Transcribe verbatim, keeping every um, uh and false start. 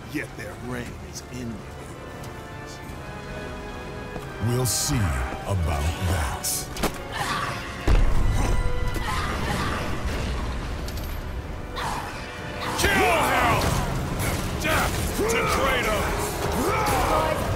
Yet their reign is ending. We'll see about that. Kill him! Death to Kratos!